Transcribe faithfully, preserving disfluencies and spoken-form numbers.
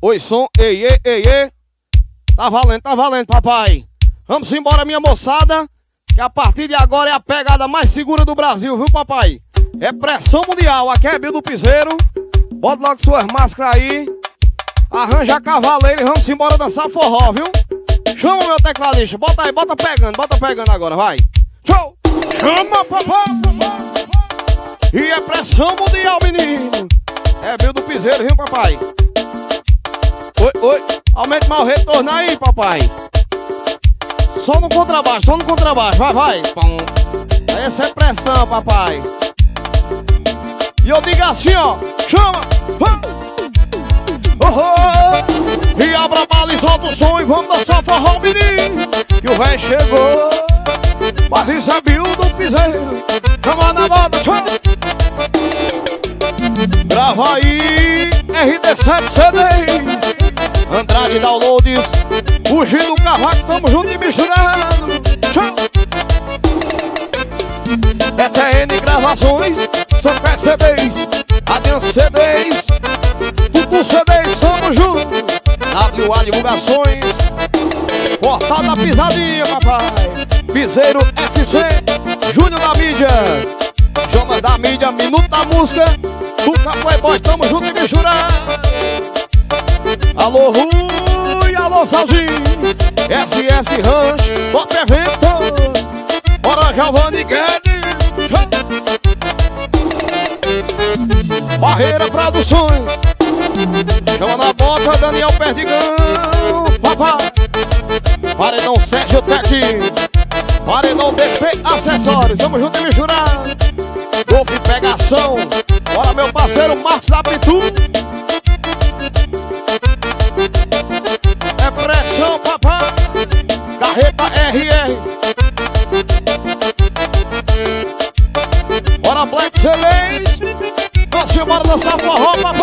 Oi, som, ei, ei, ei, ei. Tá valendo, tá valendo, papai. Vamos embora, minha moçada, que a partir de agora é a pegada mais segura do Brasil, viu, papai? É pressão mundial, aqui é Bill do Piseiro. Bota logo suas máscaras aí. Arranja a cavaleira e vamos embora dançar forró, viu? Chama meu tecladista, bota aí, bota pegando, bota pegando agora, vai. Show! Chama, papai! E é pressão mundial, menino. É Bill do Piseiro, viu, papai? Oi, oi, aumente mais o retorno aí, papai. Só no contrabaixo, só no contrabaixo, vai, vai. Essa é pressão, papai. E eu digo assim, ó, chama. Oh, oh. E abra a bala e solta o som e vamos dançar forró, menino. E o véio chegou, mas isso é Bill do Piseiro. Chama na moda, chama. Grava aí, R D sete C Ds, Andrade Downloads, fugindo do cavaco, tamo junto e misturado. É T N Gravações, são P C Ds, Adiante C Ds, Tutu C Ds, tamo junto. W A Divulgações, Portal da Pisadinha, papai. Piseiro F C, Júnior da Mídia, Jonas da Mídia, Minuto da Música, Luca Playboy, tamo junto e misturado. Alô Rui, alô Salzinho, S S Ranch, Top Eventos, bora Giovanni Guedes, Barreira Produções, chama na bota Daniel Perdigão, papai. Paredão Sérgio Tec, Paredão D P Acessórios, tamo junto e misturado. Golf Pegação, bora meu parceiro Marcos da Pitu. É pressão, papai. Carreta R R. Bora Black Celeste. Vamos embora dançar forró, papai.